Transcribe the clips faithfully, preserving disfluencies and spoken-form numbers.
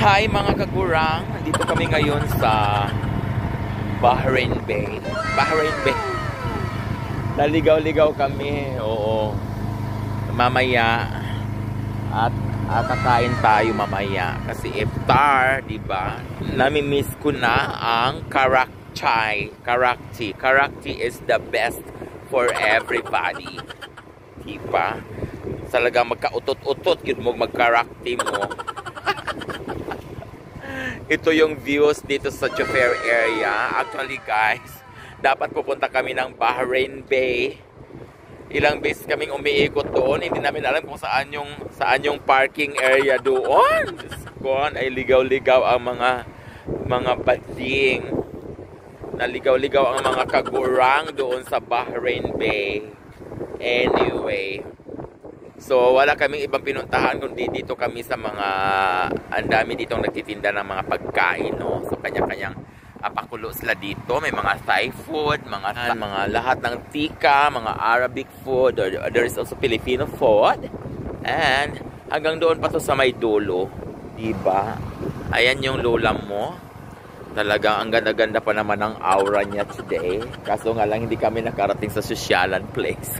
Hi mga kagurang, dito kami ngayon sa Bahrain Bay. Bahrain Bay. Naligaw-ligaw kami, oo. Mamaya at, at kakain tayo mamaya kasi iftar, di ba? Nami-miss ko na ang karakti. Karakti. Karakti is the best for everybody. Di ba? Talaga magka-utot-utot yun mo magkarakti mo. Ito yung views dito sa Jubair area. Actually guys, dapat pupunta kami ng Bahrain Bay. Ilang beses kaming umiikot doon. Hindi namin alam kung saan yung, saan yung parking area doon. Diyos ko, ay ligaw-ligaw ang mga mga bading. Naligaw-ligaw ang mga kagurang doon sa Bahrain Bay. Anyway, so wala kaming ibang pinuntahan kundi dito kami sa mga, ang dami ditong nagtitinda ng mga pagkain, no? So kanya-kanyang apakulo sila dito. May mga Thai food, mga mga lahat ng tika, mga Arabic food, or there is also Filipino food. And hanggang doon pa to sa may dulo, diba? Ayan yung lola mo. Talagang ang ganda-ganda pa naman ang aura niya today. Kaso nga lang hindi kami nakarating sa sosyalan place.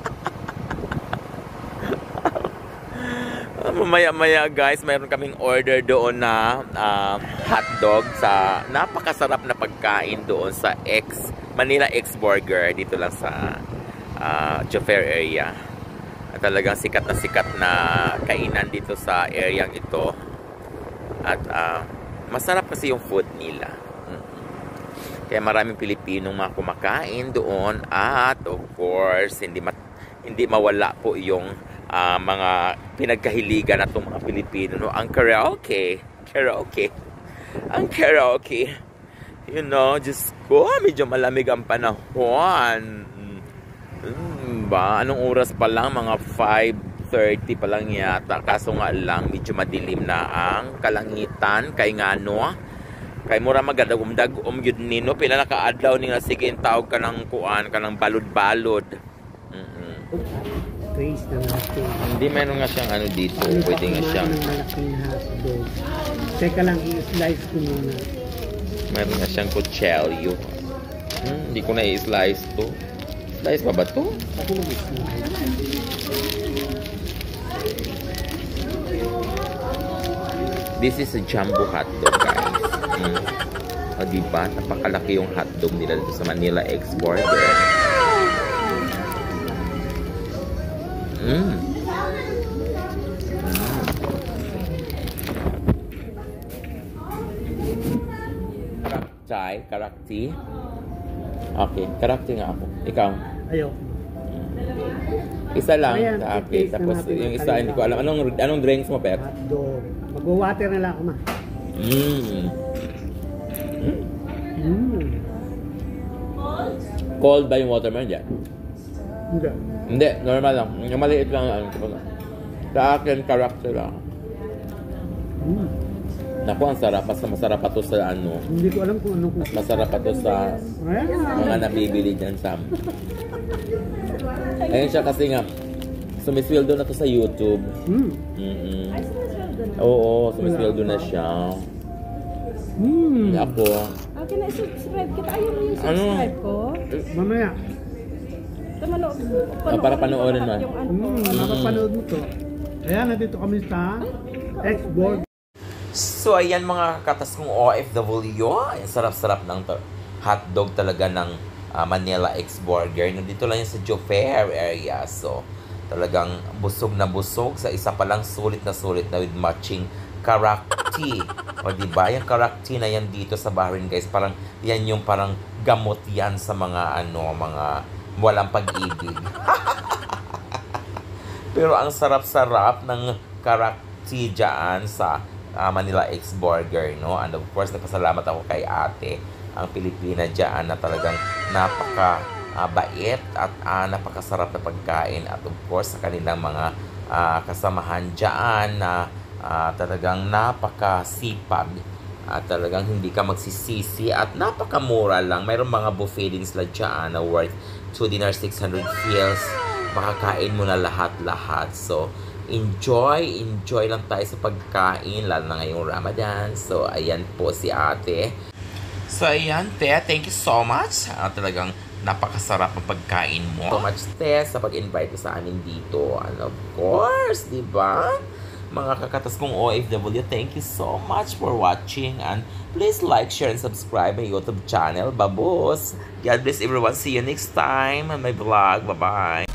Mamaya-maya guys, mayroon kaming order doon na uh, hotdog sa napakasarap na pagkain doon sa X Manila X Burger dito lang sa uh, Jubair area. At talagang sikat na sikat na kainan dito sa area ito. At uh, masarap kasi yung food nila. Kaya maraming Pilipinong mga kumakain doon at of course hindi mat hindi mawala po yung Uh, mga pinagkahiligan na itong mga Pilipino, no? Ang karaoke. Karaoke. Ang karaoke. You know, Diyos ko, medyo malamig ang panahon. Hmm, ba? Anong oras pa lang? Mga five thirty pa lang yata. Kaso nga lang, medyo madilim na ang kalangitan. Kay nga, no? Kay mura magadagum-dagum yun nino. Pila nakaadlaw nila. Sige, tawag ka ng kuan, ka ng balod-balod. Mm-mm. Trace na natin. Hindi, meron nga siyang ano dito. Ano pwede nga siyang malaking hotdog. Teka lang, i-slice ko muna. Meron nga siyang kutselyo. Hmm, hindi ko na i-slice to. Slice pa ba to? Ako mag-slice. This is a jumbo hotdog guys. Hmm. O diba? Napakalaki yung hotdog nila dito sa Manila X Burger. Mm. Karakti, karakti. Okay, karakti nga ako. Ikaw? Ayaw. Isa lang. Ayan, Okay, tapos yung isa hindi ko alam. Anong anong drinks mo, Pep? Hotdog. Mag-water na lang ako, ma. Mm. Mm. Mm. Cold ba yung watermelon dyan? Hindi. Hindi, normal lang. Yung maliit lang. Ano, sa akin, karakter lang. Mm. Naku, ang sarap. Mas masarap pa to sa ano. Hindi ko alam kung ano kung... Mas masarap pa to sa mga nabibili dyan sa... Ayun siya kasi nga, sumisweldo na to sa YouTube. Mm. Mm-mm. Oo, sumisweldo na siya. Mm. Ako. Okay na, subscribe kita. Ayaw mo yung subscribe ko? Mamaya. Manood, Oh, para panoorin mo. Hmm, napapanood mo to. Ayan, nandito kami sa X-Board. So, ayan mga katas kong O F W. Ang sarap-sarap ng hotdog talaga ng uh, Manila X Burger. Nandito lang yan sa Jubair area. So, talagang busog na busog sa isa palang sulit na sulit na with matching karakti. O diba? Yung karakti na yan dito sa Bahrain guys. Parang yan yung parang gamot yan sa mga ano, mga walang pag-ibig. Pero ang sarap-sarap ng karakti dyan sa uh, Manila X Burger, no? And of course, nagpasalamat ako kay ate, ang Pilipina dyan na talagang napaka uh, bait at uh, napakasarap na pagkain. At of course, sa kanilang mga uh, kasamahan dyan na uh, talagang napakasipag. At talagang hindi ka magsisisi at napakamura lang. Mayroong mga buffet din sila dyan na worth two dinars, six hundred fils. Makakain mo na lahat-lahat. So, enjoy, enjoy lang tayo sa pagkain, lalo na ngayong Ramadan. So, ayan po si ate. So, ayan, te, thank you so much. Uh, talagang napakasarap ang pagkain mo. So much, te, sa pag-invite mo sa amin dito. And of course, di ba? Mga kakatas kong O F W, thank you so much for watching. And please like, share, and subscribe my YouTube channel. Babos! God bless everyone. See you next time on my vlog. Bye-bye!